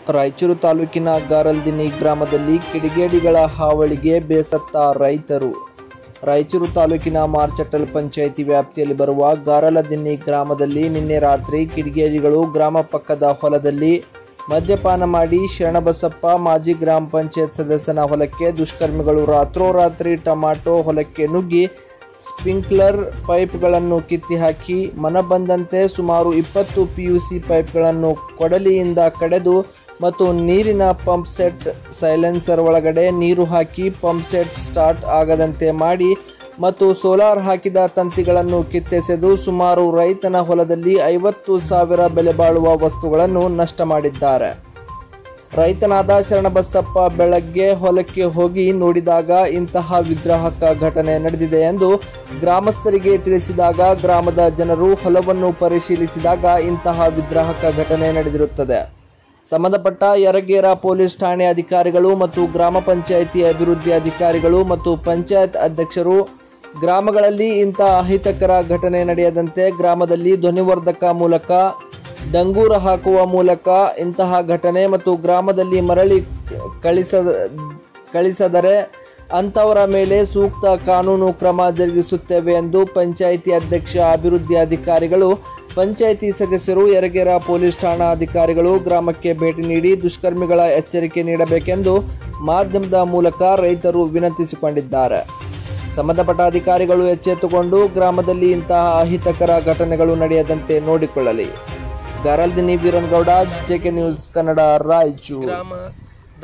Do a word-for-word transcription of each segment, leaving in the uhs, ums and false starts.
ರಾಯಚೂರು ತಾಲೂಕಿನ ಗಾರಲ್ದಿನ್ನಿ ಗ್ರಾಮದಲ್ಲಿ ಕಿಡಿಗೇಡಿಗಳ ಹಾವಳಿಗೆ ಬೇಸತ್ತ ರೈತರು. ರಾಯಚೂರು ತಾಲೂಕಿನ ಮಾರ್ಚಟ್ಟಲ್ ಪಂಚಾಯಿತಿ ವ್ಯಾಪ್ತಿಯಲ್ಲಿ ಬರುವ ಗಾರಲದಿನ್ನಿ ಗ್ರಾಮದಲ್ಲಿ ನಿನ್ನೆ ರಾತ್ರಿ ಕಿಡಿಗೇಡಿಗಳು ಗ್ರಾಮ ಪಕ್ಕದ ಹೊಲದಲ್ಲಿ ಮದ್ಯಪಾನ ಮಾಡಿ ಶರಣಬಸಪ್ಪ ಮಾಜಿ ಗ್ರಾಮ ಪಂಚಾಯತ್ ಸದಸ್ಯನ ಹೊಲಕ್ಕೆ ದುಷ್ಕರ್ಮಿಗಳು ರಾತ್ರೋರಾತ್ರಿ ಟೊಮಾಟೊ ಹೊಲಕ್ಕೆ ನುಗ್ಗಿ ಸ್ಪ್ರಿಂಕ್ಲರ್ ಪೈಪ್ಗಳನ್ನು ಕಿತ್ತಿ ಹಾಕಿ ಮನಬಂದಂತೆ ಸುಮಾರು ಇಪ್ಪತ್ತು ಪಿಯುಸಿ ಪೈಪ್ಗಳನ್ನು ಕೊಡಲಿಯಿಂದ ಕಡೆದು ಮತ್ತು ನೀರಿನ ಪಂಪ್ ಸೆಟ್ ಸೈಲೆನ್ಸರ್ ಒಳಗಡೆ ನೀರು ಹಾಕಿ ಪಂಪ್ ಸೆಟ್ ಸ್ಟಾರ್ಟ್ ಆಗದಂತೆ ಮಾಡಿ ಮತ್ತು ಸೋಲಾರ್ ಹಾಕಿದ ತಂತಿಗಳನ್ನು ಕಿತ್ತೆಸೆದು ಸುಮಾರು ರೈತನ ಹೊಲದಲ್ಲಿ ಐವತ್ತು ಸಾವಿರ ಬೆಲೆ ಬಾಳುವ ವಸ್ತುಗಳನ್ನು ನಷ್ಟ ಮಾಡಿದ್ದಾರೆ. ರೈತನಾದ ಶರಣಬಸಪ್ಪ ಬೆಳಗ್ಗೆ ಹೊಲಕ್ಕೆ ಹೋಗಿ ನೋಡಿದಾಗ ಇಂತಹ ವಿಗ್ರಹಕ ಘಟನೆ ನಡೆದಿದೆ ಎಂದು ಗ್ರಾಮಸ್ಥರಿಗೆ ತಿಳಿಸಿದಾಗ ಗ್ರಾಮದ ಜನರು ಹೊಲವನ್ನು ಪರಿಶೀಲಿಸಿದಾಗ ಇಂತಹ ವಿಗ್ರಹಕ ಘಟನೆ ನಡೆದಿರುತ್ತದೆ. ಸಂಬಂಧಪಟ್ಟ ಯರಗೇರ ಪೊಲೀಸ್ ಠಾಣೆ ಅಧಿಕಾರಿಗಳು ಮತ್ತು ಗ್ರಾಮ ಪಂಚಾಯಿತಿ ಅಭಿವೃದ್ಧಿ ಅಧಿಕಾರಿಗಳು ಮತ್ತು ಪಂಚಾಯತ್ ಅಧ್ಯಕ್ಷರು ಗ್ರಾಮಗಳಲ್ಲಿ ಇಂತಹ ಅಹಿತಕರ ಘಟನೆ ನಡೆಯದಂತೆ ಗ್ರಾಮದಲ್ಲಿ ಧ್ವನಿವರ್ಧಕ ಮೂಲಕ ಡಂಗೂರ ಹಾಕುವ ಮೂಲಕ ಇಂತಹ ಘಟನೆ ಮತ್ತು ಗ್ರಾಮದಲ್ಲಿ ಮರಳಿ ಕಳಿಸ ಕಳಿಸದರೆ ಅಂಥವರ ಮೇಲೆ ಸೂಕ್ತ ಕಾನೂನು ಕ್ರಮ ಜರುಗಿಸುತ್ತೇವೆ ಎಂದು ಪಂಚಾಯಿತಿ ಅಧ್ಯಕ್ಷ ಅಭಿವೃದ್ಧಿ ಅಧಿಕಾರಿಗಳು ಪಂಚಾಯಿತಿ ಸದಸ್ಯರು ಯರಗೇರ ಪೊಲೀಸ್ ಠಾಣಾ ಅಧಿಕಾರಿಗಳು ಗ್ರಾಮಕ್ಕೆ ಭೇಟಿ ನೀಡಿ ದುಷ್ಕರ್ಮಿಗಳ ಎಚ್ಚರಿಕೆ ನೀಡಬೇಕೆಂದು ಮಾಧ್ಯಮದ ಮೂಲಕ ರೈತರು ವಿನಂತಿಸಿಕೊಂಡಿದ್ದಾರೆ. ಸಂಬಂಧಪಟ್ಟ ಅಧಿಕಾರಿಗಳು ಎಚ್ಚೆತ್ತುಕೊಂಡು ಗ್ರಾಮದಲ್ಲಿ ಇಂತಹ ಅಹಿತಕರ ಘಟನೆಗಳು ನಡೆಯದಂತೆ ನೋಡಿಕೊಳ್ಳಲಿ. Garaldinni Veeranagouda, JK news Kannada, Raichur. ಗ್ರಾಮದ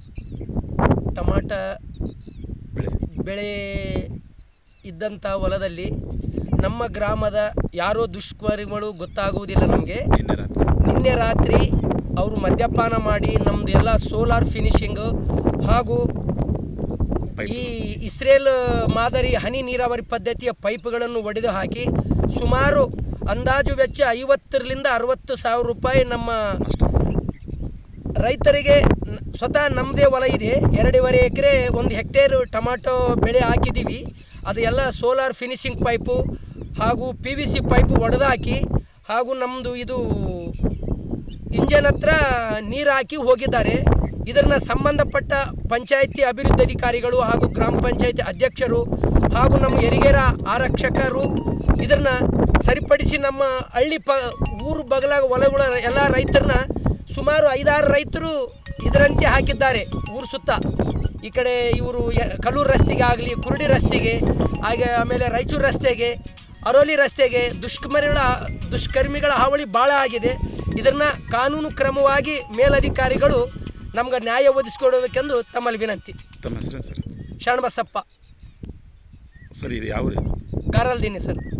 ಟಮಾಟ ಬೆಳೆ ಇದ್ದಂಥ ಹೊಲದಲ್ಲಿ ನಮ್ಮ ಗ್ರಾಮದ ಯಾರೋ ದುಷ್ಕರ್ಮಿಗಳು ಗೊತ್ತಾಗುವುದಿಲ್ಲ ನಮಗೆ. ನಿನ್ನೆ ರಾತ್ರಿ ಅವರು ಮದ್ಯಪಾನ ಮಾಡಿ ನಮ್ಮದು ಎಲ್ಲ ಸೋಲಾರ್ ಫಿನಿಶಿಂಗು ಹಾಗೂ ಈ ಇಸ್ರೇಲ್ ಮಾದರಿ ಹನಿ ನೀರಾವರಿ ಪದ್ಧತಿಯ ಪೈಪ್ಗಳನ್ನು ಒಡೆದು ಹಾಕಿ ಸುಮಾರು ಅಂದಾಜು ವೆಚ್ಚ ಐವತ್ತರಿಂದ ಅರವತ್ತು ಸಾವಿರ ರೂಪಾಯಿ ನಮ್ಮ ರೈತರಿಗೆ, ಸ್ವತಃ ನಮ್ಮದೇ ಹೊಲ ಇದೆ, ಎರಡೂವರೆ ಎಕರೆ ಒಂದು ಹೆಕ್ಟೇರು ಟೊಮಾಟೊ ಬೆಳೆ ಹಾಕಿದ್ದೀವಿ. ಅದು ಎಲ್ಲ ಸೋಲಾರ್ ಫಿನಿಶಿಂಗ್ ಪೈಪು ಹಾಗೂ ಪಿ ವಿ ಸಿ ಪೈಪು ಒಡೆದಾಕಿ ಹಾಗೂ ನಮ್ಮದು ಇದು ಇಂಜನ್ ಹತ್ರ ನೀರು ಹಾಕಿ ಹೋಗಿದ್ದಾರೆ. ಇದನ್ನು ಸಂಬಂಧಪಟ್ಟ ಪಂಚಾಯಿತಿ ಅಭಿವೃದ್ಧಿ ಅಧಿಕಾರಿಗಳು ಹಾಗೂ ಗ್ರಾಮ ಪಂಚಾಯಿತಿ ಅಧ್ಯಕ್ಷರು ಹಾಗೂ ನಮ್ಮ ಯರಗೇರ ಆರಕ್ಷಕರು ಇದನ್ನು ಸರಿಪಡಿಸಿ ನಮ್ಮ ಹಳ್ಳಿ ಪ ಊರು ಬಗಲಾಗ ಹೊಲಗಳ ಎಲ್ಲ ರೈತರನ್ನ ಸುಮಾರು ಐದಾರು ರೈತರು ಇದರಂತೆ ಹಾಕಿದ್ದಾರೆ. ಊರು ಸುತ್ತ ಈ ಕಡೆ ಇವರು ಕಲ್ಲೂರು ರಸ್ತೆಗೆ ಆಗಲಿ, ಕುರುಡಿ ರಸ್ತೆಗೆ, ಹಾಗೆ ಆಮೇಲೆ ರಾಯಚೂರು ರಸ್ತೆಗೆ, ಅರೋಲಿ ರಸ್ತೆಗೆ ದುಷ್ಕರ್ಮಿಗಳ ದುಷ್ಕರ್ಮಿಗಳ ಹಾವಳಿ ಭಾಳ ಆಗಿದೆ. ಇದನ್ನು ಕಾನೂನು ಕ್ರಮವಾಗಿ ಮೇಲಧಿಕಾರಿಗಳು ನಮ್ಗೆ ನ್ಯಾಯ ಒದಗಿಸ್ಕೊಡಬೇಕೆಂದು ತಮ್ಮಲ್ಲಿ ವಿನಂತಿ. ತಮ್ಮ ಹೆಸರು ಸರ್? ಶರಣಬಸಪ್ಪ ಸರ್. ಇದು ಯಾವ ಗಾರಲ್ದಿನ್ನಿ ಸರ್.